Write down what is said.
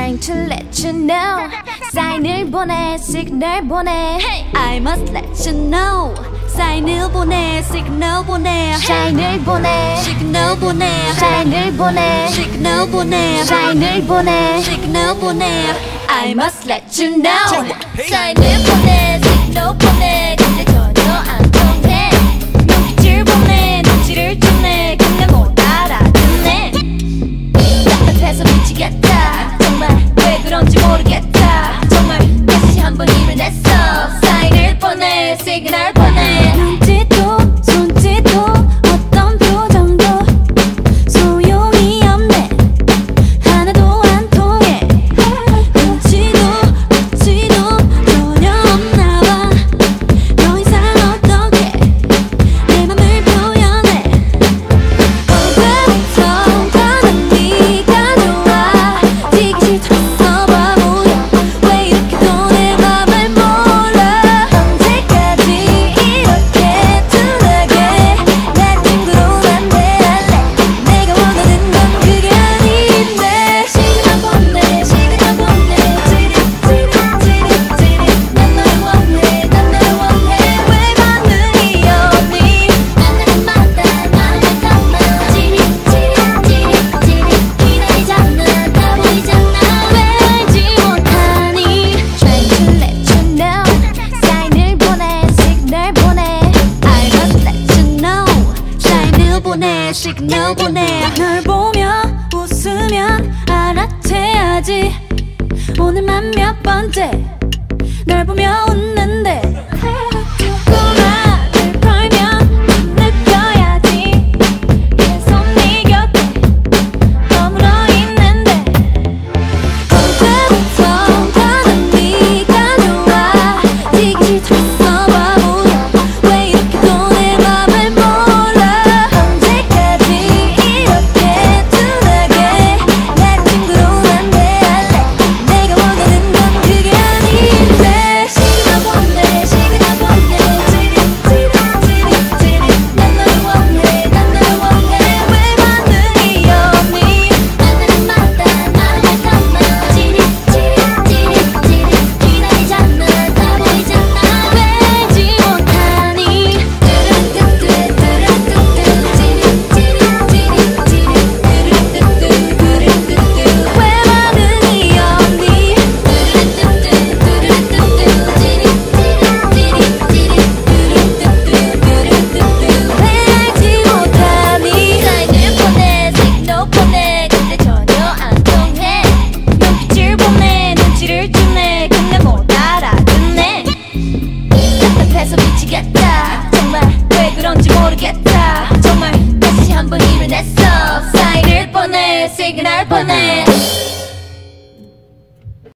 Trying to let you know. 사인을 보내, 시그널 보내. I must let you know. 사인을 보내, 시그널 보내. 사인을 보내, 시그널 보내. 사인을 보내, 시그널 보내. 사인을 보내, 시그널 보내. I must let you know. 사인을 보내, 시그널 보내. 근데 전혀 안 통해. 눈빛을 보내, 눈치를 주네. 근데 못 알아듣네. 답답해서 미치겠다. 정말 왜 그런지 모르겠다. 정말 다시 한번 일을 냈어. 사인을 보내, 시그널 보내. 눈짓도 손짓도 어떤 표정도 소용이 없네. 하나도 안 통해. 눈치도 전혀 없나 봐. 더 이상 어떻게 내 맘을 표현해. 언제부터 나는 네가 좋아. 되기 싫다서 바보야. 왜 이렇게도 내 맘을 몰라. 언제까지 이렇게 둔하게 날 친구로만 대할래. 내가 원하는 건 그게 아닌데. 시그널 보내, 시그널 보내. 찌릿 난 너를 원해, 난 너를 원해. 왜 반응이 없니? 만나는 마다 말을 담아. 찌릿 기다리잖아. 다 보이잖아. 왜 알지 못하니? Trying to let you know. 사인을 보내, 시그널 보내. I must let you know. 사인을 보내, 시그널 보내. 널 보며 웃으면 알아채야지. 오늘만 몇 번째 널 보며 웃는데. 꼬마를 걸면 느껴야지. 계속 네 곁에 머물러 있는데. 언제부터 나는 네가 좋아. 되기 싫다서 바보야. 왜 이렇게도 내 맘을 몰라. 언제까지 이렇게 둔하게 날 친구로만 대할래. 내가 원하는 건 그게 아닌데. 시그널 보내, 시그널 보내. 난 너를 원해, 난 너를 원해. 왜 반응이 없니? 만나는 마다 말을 담아. 기다리잖아. 다 보이잖아. 왜 알지 못하니? 왜 반응이 없니? 왜 알지 못하니? 사인을 보내, 시그널 보내. 근데 전혀 안 통해. 눈빛을 보내, 눈치를 주네. 근데 못 알아듣네. 답답해서 미치겠다. 정말 왜 그런지 모르겠다. 정말 다시 한번 일을 냈어. 사인을 보내, 시그널 보내.